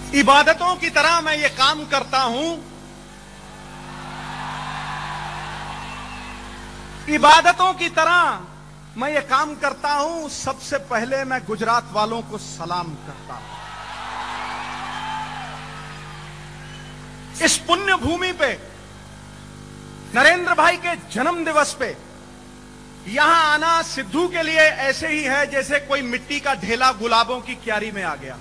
इबादतों की तरह मैं ये काम करता हूं, इबादतों की तरह मैं ये काम करता हूं। सबसे पहले मैं गुजरात वालों को सलाम करता हूं। इस पुण्य भूमि पे नरेंद्र भाई के जन्म दिवस पे यहां आना सिद्धू के लिए ऐसे ही है जैसे कोई मिट्टी का ढेला गुलाबों की क्यारी में आ गया,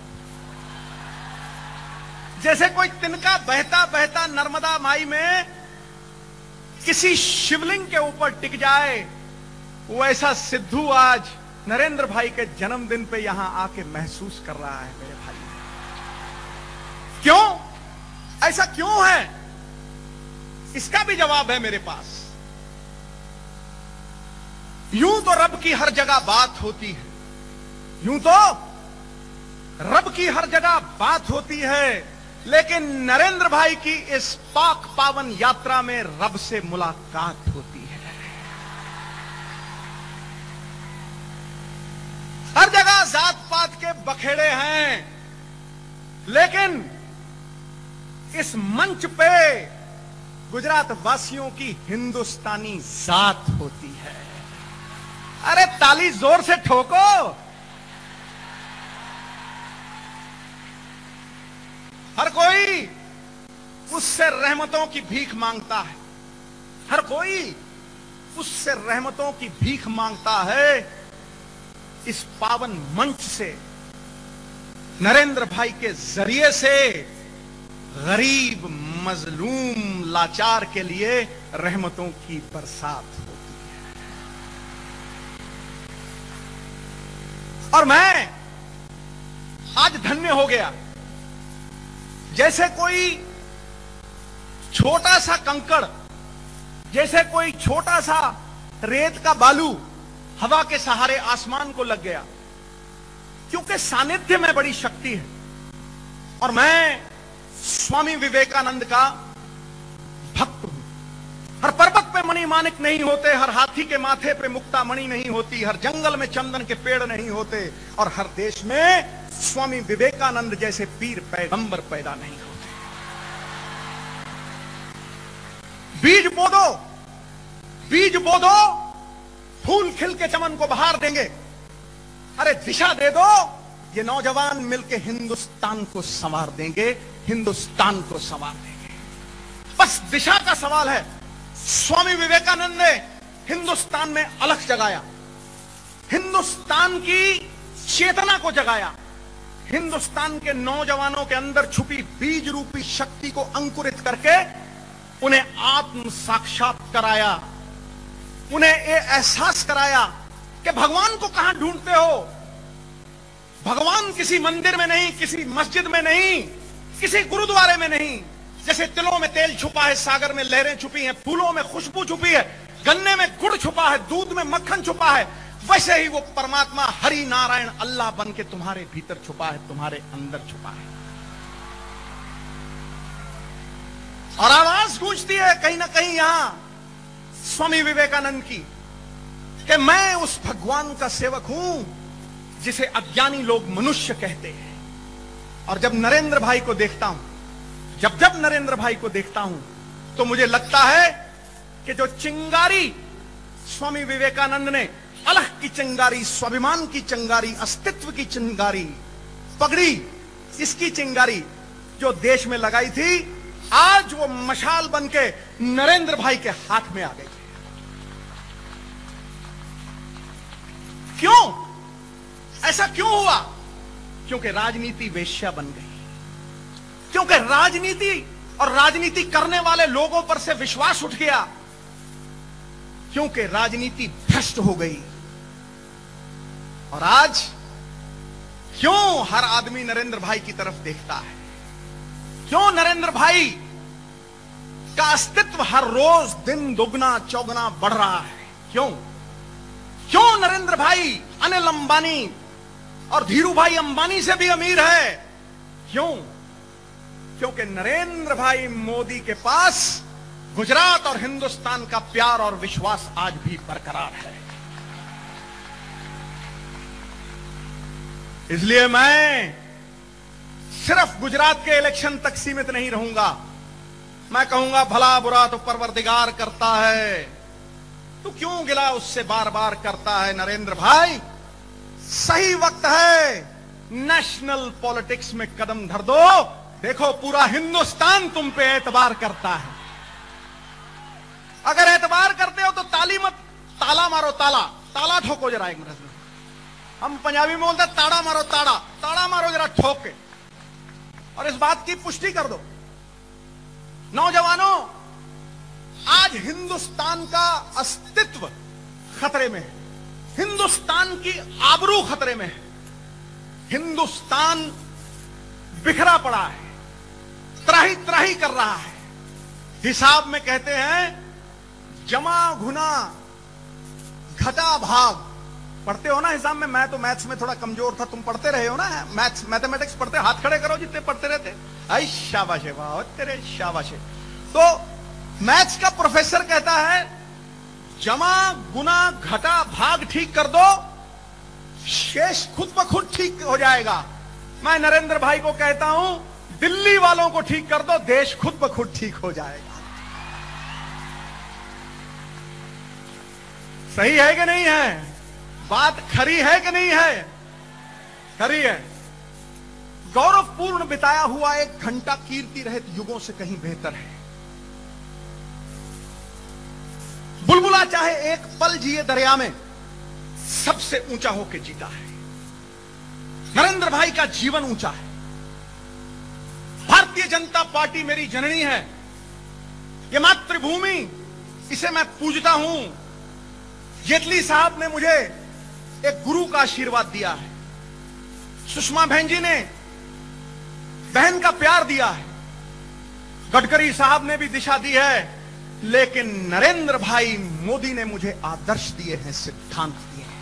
जैसे कोई तिनका बहता बहता नर्मदा माई में किसी शिवलिंग के ऊपर टिक जाए, वैसा सिद्धू आज नरेंद्र भाई के जन्मदिन पे यहां आके महसूस कर रहा है। मेरे भाई, क्यों ऐसा क्यों है, इसका भी जवाब है मेरे पास। यूं तो रब की हर जगह बात होती है, यूं तो रब की हर जगह बात होती है, लेकिन नरेंद्र भाई की इस पाक पावन यात्रा में रब से मुलाकात होती है। हर जगह जात पात के बखेड़े हैं, लेकिन इस मंच पे गुजरात वासियों की हिंदुस्तानी जात होती है। अरे ताली जोर से ठोको। हर कोई उससे रहमतों की भीख मांगता है, हर कोई उससे रहमतों की भीख मांगता है। इस पावन मंच से नरेंद्र भाई के जरिए से गरीब मजलूम लाचार के लिए रहमतों की बरसात होती है। और मैं आज धन्य हो गया, जैसे कोई छोटा सा कंकड़, जैसे कोई छोटा सा रेत का बालू हवा के सहारे आसमान को लग गया, क्योंकि सानिध्य में बड़ी शक्ति है। और मैं स्वामी विवेकानंद का भक्त हूं। हर पर्वत पे मणि माणिक नहीं होते, हर हाथी के माथे पे मुक्ता मणि नहीं होती, हर जंगल में चंदन के पेड़ नहीं होते, और हर देश में स्वामी विवेकानंद जैसे पीर पैगंबर पैदा नहीं होते। बीज बो दो, बीज बो दो, फूल खिल के चमन को बहार देंगे। अरे दिशा दे दो, ये नौजवान मिलके हिंदुस्तान को संवार देंगे, हिंदुस्तान को संवार देंगे। बस दिशा का सवाल है। स्वामी विवेकानंद ने हिंदुस्तान में अलख जगाया, हिंदुस्तान की चेतना को जगाया, हिंदुस्तान के नौजवानों के अंदर छुपी बीज रूपी शक्ति को अंकुरित करके उन्हें आत्म साक्षात कराया, उन्हें ये एहसास कराया कि भगवान को कहां ढूंढते हो। भगवान किसी मंदिर में नहीं, किसी मस्जिद में नहीं, किसी गुरुद्वारे में नहीं। जैसे तिलों में तेल छुपा है, सागर में लहरें छुपी हैं, फूलों में खुशबू छुपी है, गन्ने में गुड़ छुपा है, दूध में मक्खन छुपा है, वैसे ही वो परमात्मा हरि नारायण अल्लाह बन के तुम्हारे भीतर छुपा है, तुम्हारे अंदर छुपा है। और आवाज गूंजती है कहीं ना कहीं यहां स्वामी विवेकानंद की कि मैं उस भगवान का सेवक हूं जिसे अज्ञानी लोग मनुष्य कहते हैं। और जब नरेंद्र भाई को देखता हूं, जब नरेंद्र भाई को देखता हूं, तो मुझे लगता है कि जो चिंगारी स्वामी विवेकानंद ने, अलख की चिंगारी, स्वाभिमान की चिंगारी, अस्तित्व की चिंगारी, पगड़ी, इसकी चिंगारी जो देश में लगाई थी, आज वो मशाल बनके नरेंद्र भाई के हाथ में आ गई। क्यों ऐसा क्यों हुआ? क्योंकि राजनीति वेश्या बन गई, क्योंकि राजनीति और राजनीति करने वाले लोगों पर से विश्वास उठ गया, क्योंकि राजनीति भ्रष्ट हो गई। और आज क्यों हर आदमी नरेंद्र भाई की तरफ देखता है? क्यों नरेंद्र भाई का अस्तित्व हर रोज दिन दुगना चौगुना बढ़ रहा है? क्यों नरेंद्र भाई अनिल अंबानी और धीरू भाई अंबानी से भी अमीर है? क्योंकि नरेंद्र भाई मोदी के पास गुजरात और हिंदुस्तान का प्यार और विश्वास आज भी बरकरार है। इसलिए मैं सिर्फ गुजरात के इलेक्शन तक सीमित नहीं रहूंगा। मैं कहूंगा भला बुरा तो परवरदिगार करता है, तू क्यों गिला उससे बार बार करता है। नरेंद्र भाई, सही वक्त है, नेशनल पॉलिटिक्स में कदम धर दो। देखो पूरा हिंदुस्तान तुम पे एतबार करता है। अगर एतबार करते हो तो ताली मत, ताला मारो, ताला ताला ठोको जरा एक मिनट। हम पंजाबी में बोलते ताड़ा मारो, ताड़ा ताड़ा मारो जरा ठोक के, और इस बात की पुष्टि कर दो। नौजवानों, आज हिंदुस्तान का अस्तित्व खतरे में है, हिंदुस्तान की आबरू खतरे में है। हिंदुस्तान बिखरा पड़ा है, त्राही त्राही कर रहा है। हिसाब में कहते हैं जमा घुना घटा भाग। पढ़ते हो ना हिसाब में? मैं तो मैथ्स में थोड़ा कमजोर था, तुम पढ़ते रहे हो ना मैथ्स, मैथमेटिक्स पढ़ते? हाथ खड़े करो जितने पढ़ते रहते। आई शाबाश है, वाह तेरे शाबाश है। तो मैथ्स का प्रोफेसर कहता है जमा गुना घटा भाग ठीक कर दो, शेष खुद ब खुद ठीक हो जाएगा। मैं नरेंद्र भाई को कहता हूं दिल्ली वालों को ठीक कर दो, देश खुद ब खुद ठीक हो जाएगा। सही है कि नहीं है? बात खरी है कि नहीं है? खरी है। गौरवपूर्ण बिताया हुआ एक घंटा कीर्ति रहित युगों से कहीं बेहतर है। बुलबुला चाहे एक पल जिए दरिया में, सबसे ऊंचा होके जीता है। नरेंद्र भाई का जीवन ऊंचा है। भारतीय जनता पार्टी मेरी जननी है, ये मातृभूमि, इसे मैं पूजता हूं। जेटली साहब ने मुझे एक गुरु का आशीर्वाद दिया है, सुषमा बहन जी ने बहन का प्यार दिया है, गडकरी साहब ने भी दिशा दी है, लेकिन नरेंद्र भाई मोदी ने मुझे आदर्श दिए हैं, सिद्धांत दिए हैं।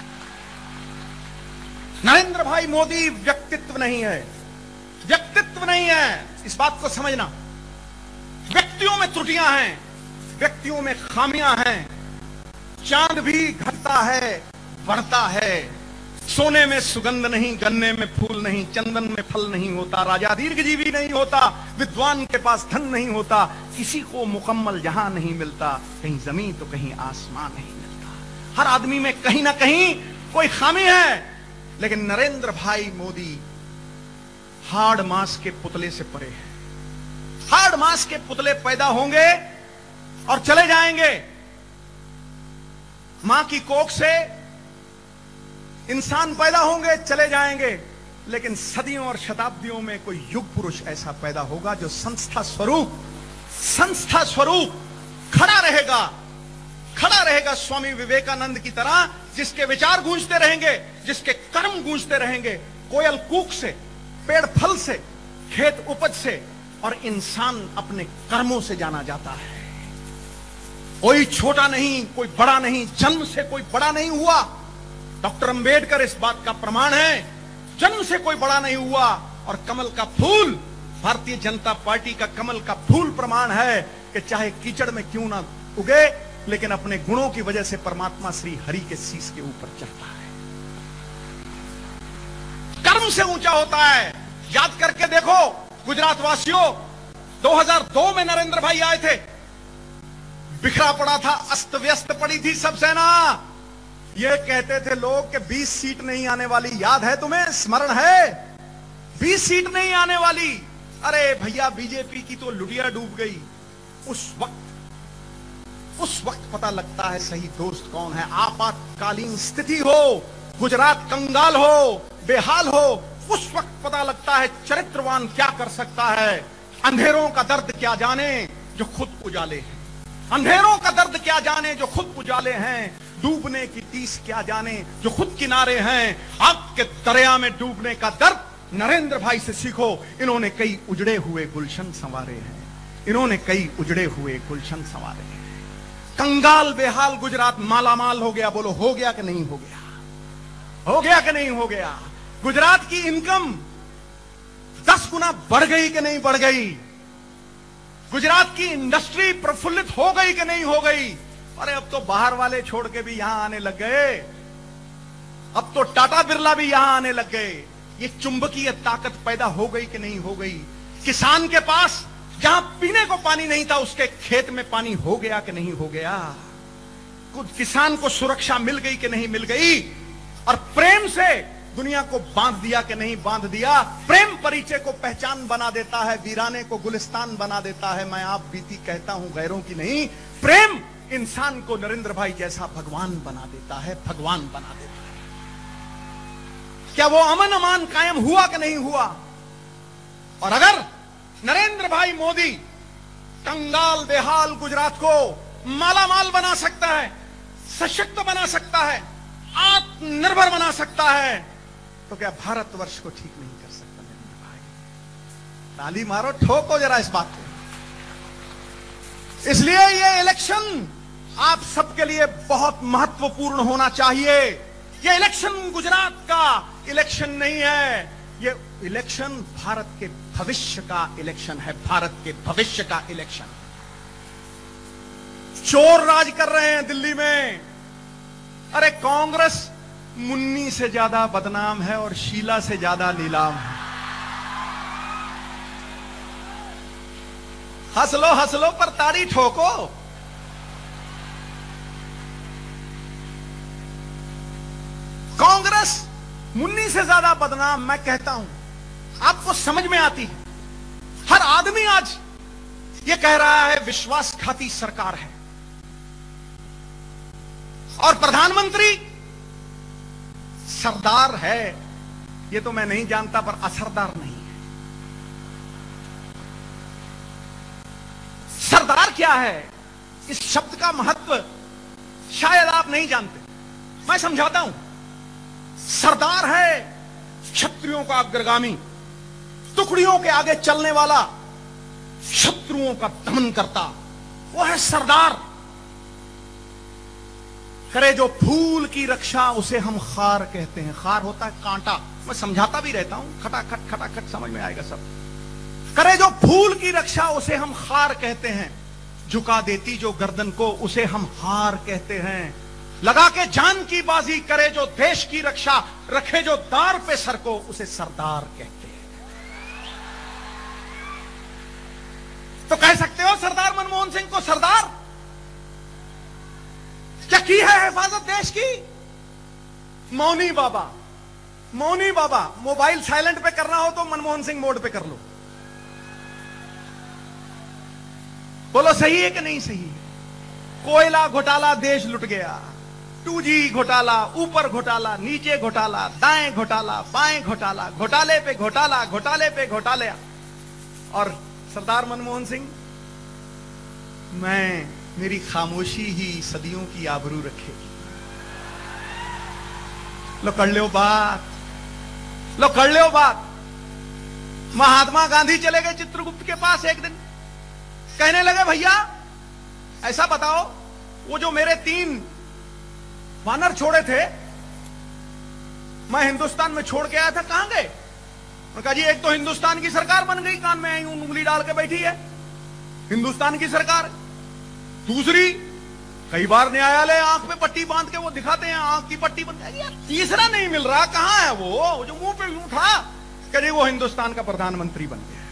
नरेंद्र भाई मोदी व्यक्तित्व नहीं है, व्यक्तित्व नहीं है, इस बात को समझना। व्यक्तियों में त्रुटियां हैं, व्यक्तियों में खामियां हैं। चांद भी घटता है, बढ़ता है। सोने में सुगंध नहीं, गन्ने में फूल नहीं, चंदन में फल नहीं होता, राजा दीर्घजीवी नहीं होता, विद्वान के पास धन नहीं होता, किसी को मुकम्मल जहां नहीं मिलता, कहीं जमीन तो कहीं आसमान नहीं मिलता। हर आदमी में कहीं ना कहीं कोई खामी है। लेकिन नरेंद्र भाई मोदी हार्ड मास के पुतले से परे है। हार्ड मास के पुतले पैदा होंगे और चले जाएंगे। मां की कोख से इंसान पैदा होंगे, चले जाएंगे, लेकिन सदियों और शताब्दियों में कोई युग पुरुष ऐसा पैदा होगा जो संस्था स्वरूप खड़ा रहेगा स्वामी विवेकानंद की तरह, जिसके विचार गूंजते रहेंगे, जिसके कर्म गूंजते रहेंगे। कोयल कूक से, पेड़ फल से, खेत उपज से, और इंसान अपने कर्मों से जाना जाता है। कोई छोटा नहीं, कोई बड़ा नहीं, जन्म से कोई बड़ा नहीं हुआ। डॉक्टर अंबेडकर इस बात का प्रमाण है, जन्म से कोई बड़ा नहीं हुआ। और कमल का फूल, भारतीय जनता पार्टी का कमल का फूल प्रमाण है कि चाहे कीचड़ में क्यों ना उगे, लेकिन अपने गुणों की वजह से परमात्मा श्री हरि के शीश के ऊपर चढ़ता है। कर्म से ऊंचा होता है। याद करके देखो गुजरात वासियों, 2002 में नरेंद्र भाई आए थे, बिखरा पड़ा था, अस्त व्यस्त पड़ी थी सब सेना। ये कहते थे लोग कि 20 सीट नहीं आने वाली। याद है तुम्हें? स्मरण है? 20 सीट नहीं आने वाली। अरे भैया, बीजेपी की तो लुटिया डूब गई। उस वक्त पता लगता है सही दोस्त कौन है। आपातकालीन स्थिति हो, गुजरात कंगाल हो, बेहाल हो, उस वक्त पता लगता है चरित्रवान क्या कर सकता है। अंधेरों का दर्द क्या जाने जो खुद उजाले हैं, अंधेरों का दर्द क्या जाने जो खुद उजाले हैं, डूबने की टीस क्या जाने जो खुद किनारे हैं। आपके दरिया में डूबने का दर्द नरेंद्र भाई से सीखो। इन्होंने कई उजड़े हुए गुलशन संवारे हैं, इन्होंने कई उजड़े हुए गुलशन संवारे हैं। कंगाल बेहाल गुजरात मालामाल हो गया। बोलो, हो गया कि नहीं हो गया? हो गया कि नहीं हो गया? गुजरात की इनकम 10 गुना बढ़ गई कि नहीं बढ़ गई? गुजरात की इंडस्ट्री प्रफुल्लित हो गई कि नहीं हो गई? अरे अब तो बाहर वाले छोड़ के भी यहां आने लग गए। अब तो टाटा बिरला भी यहां आने लग गए। ये चुंबकीय ताकत पैदा हो गई कि नहीं हो गई? किसान के पास जहां पीने को पानी नहीं था, उसके खेत में पानी हो गया कि नहीं हो गया? कुछ किसान को सुरक्षा मिल गई कि नहीं मिल गई? और प्रेम से दुनिया को बांध दिया कि नहीं बांध दिया? प्रेम परिचय को पहचान बना देता है, वीराने को गुलिस्तान बना देता है। मैं आप बीती कहता हूं, गैरों की नहीं। प्रेम इंसान को नरेंद्र भाई जैसा भगवान बना देता है, भगवान बना देता है। क्या वो अमन अमान कायम हुआ कि नहीं हुआ? और अगर नरेंद्र भाई मोदी कंगाल बेहाल गुजरात को मालामाल बना सकता है, सशक्त बना सकता है, आत्मनिर्भर बना सकता है, तो क्या भारतवर्ष को ठीक नहीं कर सकता नरेंद्र भाई? ताली मारो, ठोको जरा इस बात को। इसलिए ये इलेक्शन आप सबके लिए बहुत महत्वपूर्ण होना चाहिए। ये इलेक्शन गुजरात का इलेक्शन नहीं है, ये इलेक्शन भारत के भविष्य का इलेक्शन है, भारत के भविष्य का इलेक्शन। चोर राज कर रहे हैं दिल्ली में। अरे कांग्रेस मुन्नी से ज्यादा बदनाम है और शीला से ज्यादा नीलाम है। हंस लो पर ताड़ी ठोको। कांग्रेस मुन्नी से ज्यादा बदनाम, मैं कहता हूं, आपको समझ में आती है। हर आदमी आज यह कह रहा है विश्वासघाती सरकार है, और प्रधानमंत्री सरदार है। यह तो मैं नहीं जानता, पर असरदार नहीं है। सरदार क्या है, इस शब्द का महत्व शायद आप नहीं जानते। मैं समझाता हूं। सरदार है क्षत्रियों का अग्रगामी, टुकड़ियों के आगे चलने वाला, शत्रुओं का दमन करता, वो है सरदार। करे जो फूल की रक्षा उसे हम खार कहते हैं। खार होता है कांटा। मैं समझाता भी रहता हूं, खटाखट समझ में आएगा सब। करे जो फूल की रक्षा उसे हम खार कहते हैं। झुका देती जो गर्दन को उसे हम हार कहते हैं। लगा के जान की बाजी करे जो देश की रक्षा, रखे जो दार पे सर को उसे सरदार कहते हैं। तो कह सकते हो सरदार मनमोहन सिंह को सरदार? क्या की है हिफाजत देश की? मौनी बाबा, मौनी बाबा। मोबाइल साइलेंट पे करना हो तो मनमोहन सिंह मोड पे कर लो। बोलो सही है कि नहीं सही है? कोयला घोटाला देश लुट गया, 2G घोटाला, ऊपर घोटाला, नीचे घोटाला, दाएं घोटाला, बाएं घोटाला, घोटाले पे घोटाला, घोटाले पे घोटाले। और सरदार मनमोहन सिंह, मेरी खामोशी ही सदियों की आबरू रखेगी। लो कर लो बात, लो कर लो बात। महात्मा गांधी चले गए चित्रगुप्त के पास एक दिन, कहने लगे भैया ऐसा बताओ, वो जो मेरे 3 वानर छोड़े थे, मैं हिंदुस्तान में छोड़ के आया था, कहां गए? उन्होंने कहा जी एक तो हिंदुस्तान की सरकार बन गई, कान में आई उंगली डाल के बैठी है, हिंदुस्तान की सरकार। दूसरी, कई बार न्यायालय आंख पे पट्टी बांध के वो दिखाते हैं, आंख की पट्टी बंद जाएगी। तीसरा नहीं मिल रहा, कहां है वो जो मुंह पे यूं था? कहे वो हिंदुस्तान का प्रधानमंत्री बन गया।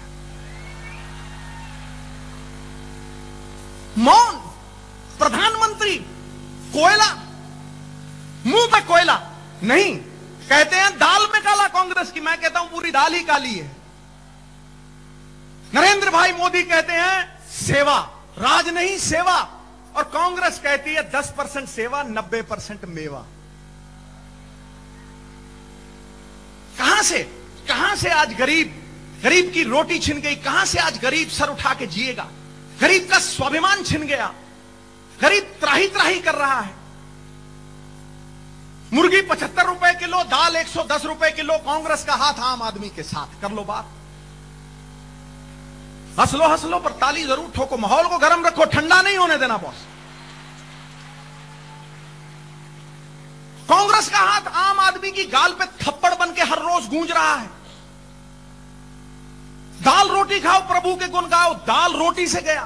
मौन, प्रधानमंत्री, कोयला, मुंह पे कोयला नहीं। कहते हैं दाल में काला कांग्रेस की, मैं कहता हूं पूरी दाल ही काली है। नरेंद्र भाई मोदी कहते हैं सेवा, राज नहीं सेवा, और कांग्रेस कहती है 10% सेवा 90% मेवा। कहां से आज गरीब की रोटी छिन गई? कहां से आज गरीब सर उठा के जिएगा? गरीब का स्वाभिमान छिन गया, गरीब त्राही त्राही कर रहा है। मुर्गी 75 रुपए किलो, दाल 110 रुपए किलो। कांग्रेस का हाथ आम आदमी के साथ। कर लो बात, हंस लो पर ताली जरूर ठोको। माहौल को गर्म रखो, ठंडा नहीं होने देना बॉस। कांग्रेस का हाथ आम आदमी की गाल पे थप्पड़ बन के हर रोज गूंज रहा है। दाल रोटी खाओ, प्रभु के गुण गाओ, दाल रोटी से गया।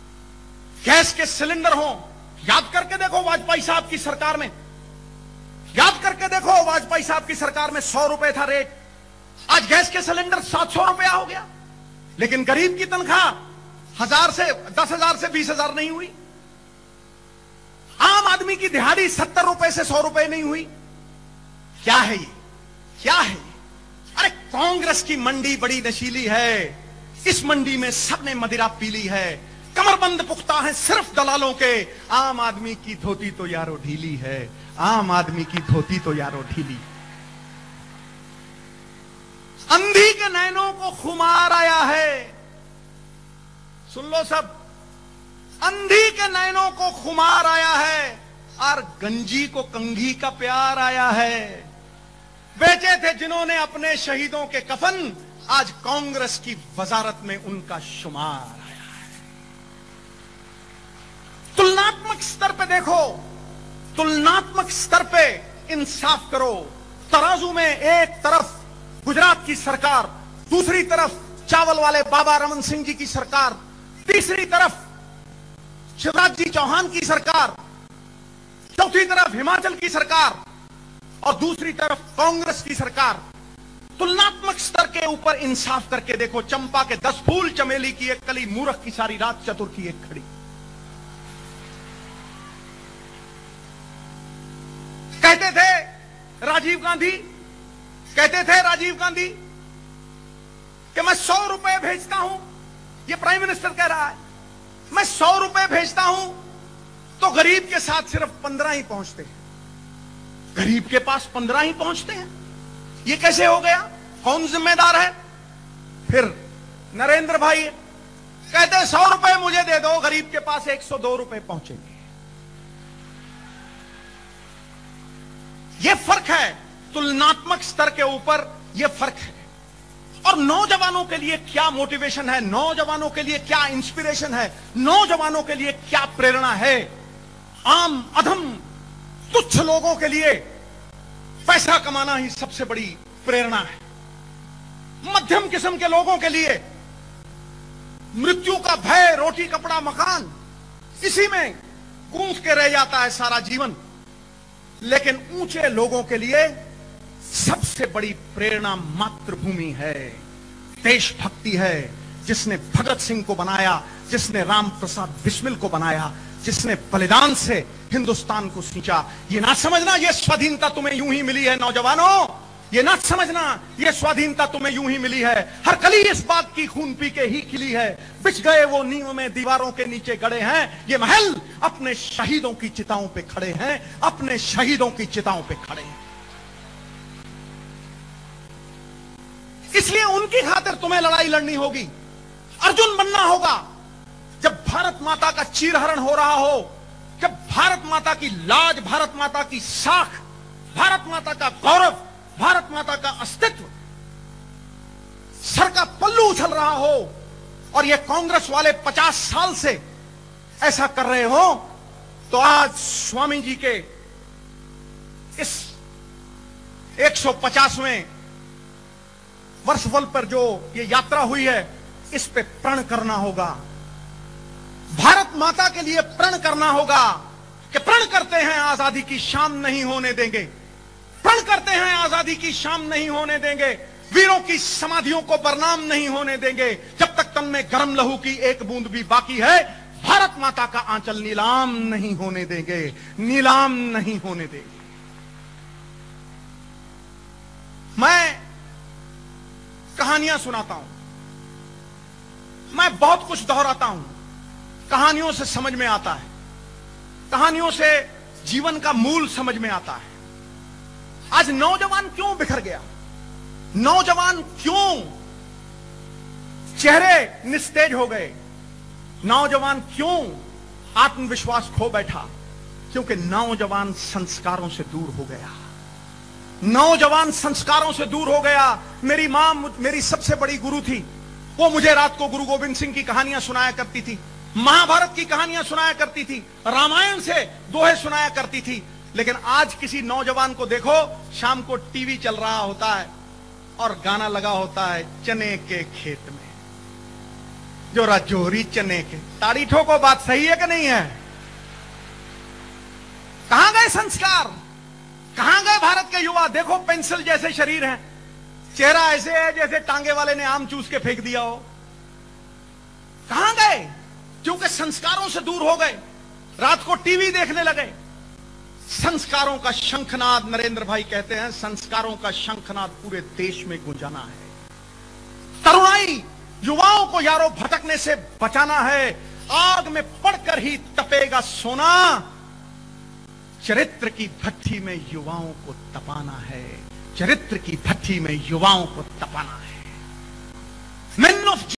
गैस के सिलेंडर हो, याद करके देखो वाजपेयी साहब की सरकार में याद करके देखो, वाजपेयी साहब की सरकार में 100 रुपए था रेट, आज गैस के सिलेंडर 700 रुपया हो गया। लेकिन गरीब की तनख्वाह 1000 से 10,000 से 20,000 नहीं हुई। आम आदमी की दिहाड़ी 70 रुपए से 100 रुपए नहीं हुई। क्या है ये? क्या है ये? अरे कांग्रेस की मंडी बड़ी नशीली है, इस मंडी में सबने मदिरा पीली है, कमरबंद पुख्ता है सिर्फ दलालों के, आम आदमी की धोती तो यारो ढीली है, आम आदमी की धोती तो यारो ढीली। अंधी के नैनों को खुमार आया है, सुन लो सब, अंधी के नैनों को खुमार आया है और गंजी को कंघी का प्यार आया है। बेचे थे जिन्होंने अपने शहीदों के कफन, आज कांग्रेस की वजारत में उनका शुमार आया है। तुलनात्मक स्तर पे देखो, तुलनात्मक स्तर पे इंसाफ करो। तराजू में एक तरफ गुजरात की सरकार, दूसरी तरफ चावल वाले बाबा रमन सिंह जी की सरकार, तीसरी तरफ शिवराज जी चौहान की सरकार, चौथी तरफ हिमाचल की सरकार और दूसरी तरफ कांग्रेस की सरकार। तुलनात्मक स्तर के ऊपर इंसाफ करके देखो। चंपा के 10 फूल, चमेली की एक कली, मूर्ख की सारी रात, चतुर की एक खड़ी। कहते थे राजीव गांधी, कहते थे राजीव गांधी कि मैं 100 रुपए भेजता हूं, ये प्राइम मिनिस्टर कह रहा है, मैं 100 रुपए भेजता हूं तो गरीब के साथ सिर्फ 15 ही पहुंचते हैं, गरीब के पास 15 ही पहुंचते हैं। ये कैसे हो गया? कौन जिम्मेदार है? फिर नरेंद्र भाई कहते हैं 100 रुपए मुझे दे दो, गरीब के पास 102 रुपए पहुंचेंगे। यह फर्क है, तुलनात्मक स्तर के ऊपर यह फर्क है। और नौजवानों के लिए क्या मोटिवेशन है, नौजवानों के लिए क्या इंस्पिरेशन है, नौजवानों के लिए क्या प्रेरणा है। आम अधम तुच्छ लोगों के लिए पैसा कमाना ही सबसे बड़ी प्रेरणा है। मध्यम किस्म के लोगों के लिए मृत्यु का भय, रोटी कपड़ा मकान, इसी में गूंथ के रह जाता है सारा जीवन। लेकिन ऊंचे लोगों के लिए सबसे बड़ी प्रेरणा मातृभूमि है, देशभक्ति है। जिसने भगत सिंह को बनाया, जिसने राम प्रसाद बिस्मिल को बनाया, जिसने बलिदान से हिंदुस्तान को सींचा। ये ना समझना ये स्वाधीनता तुम्हें यूं ही मिली है नौजवानों, ये ना समझना ये स्वाधीनता तुम्हें यूं ही मिली है। हर कली इस बात की खून पी के ही खिली है। बिछ गए वो नींव में दीवारों के नीचे गड़े हैं, ये महल अपने शहीदों की चिताओं पे खड़े हैं, अपने शहीदों की चिताओं पे खड़े हैं। इसलिए उनकी खातिर तुम्हें लड़ाई लड़नी होगी, अर्जुन बनना होगा। जब भारत माता का चीरहरण हो रहा हो, जब भारत माता की लाज, भारत माता की साख, भारत माता का गौरव, भारत माता का अस्तित्व सर का पल्लू उछल रहा हो और ये कांग्रेस वाले 50 साल से ऐसा कर रहे हो, तो आज स्वामी जी के इस 150वें वर्षफल पर जो ये यात्रा हुई है, इस पे प्रण करना होगा। भारत माता के लिए प्रण करना होगा कि प्रण करते हैं आजादी की शाम नहीं होने देंगे, प्रण करते हैं आजादी की शाम नहीं होने देंगे, वीरों की समाधियों को बरनाम नहीं होने देंगे। जब तक तन में गर्म लहू की एक बूंद भी बाकी है, भारत माता का आंचल नीलाम नहीं होने देंगे, नीलाम नहीं होने देंगे। मैं कहानियां सुनाता हूं, मैं बहुत कुछ दोहराता हूं, कहानियों से समझ में आता है, कहानियों से जीवन का मूल समझ में आता है। आज नौजवान क्यों बिखर गया, नौजवान क्यों चेहरे निस्तेज हो गए, नौजवान क्यों आत्मविश्वास खो बैठा? क्योंकि नौजवान संस्कारों से दूर हो गया, नौजवान संस्कारों से दूर हो गया। मेरी मां मेरी सबसे बड़ी गुरु थी, वो मुझे रात को गुरु गोविंद सिंह की कहानियां सुनाया करती थी, महाभारत की कहानियां सुनाया करती थी, रामायण से दोहे सुनाया करती थी। लेकिन आज किसी नौजवान को देखो, शाम को टीवी चल रहा होता है और गाना लगा होता है चने के खेत में, जो राजौरी चने के। ताड़ी ठोको, बात सही है कि नहीं है? कहां गए संस्कार, कहां गए भारत के युवा? देखो पेंसिल जैसे शरीर हैं, चेहरा ऐसे है जैसे टांगे वाले ने आम चूस के फेंक दिया हो। कहां गए? क्योंकि संस्कारों से दूर हो गए, रात को टीवी देखने लगे। संस्कारों का शंखनाद, नरेंद्र भाई कहते हैं, संस्कारों का शंखनाद पूरे देश में गूंजाना है। तरुणाई, युवाओं को यारो भटकने से बचाना है। आग में पड़कर ही तपेगा सोना, चरित्र की भट्ठी में युवाओं को तपाना है। चरित्र की भट्ठी में युवाओं को तपाना है।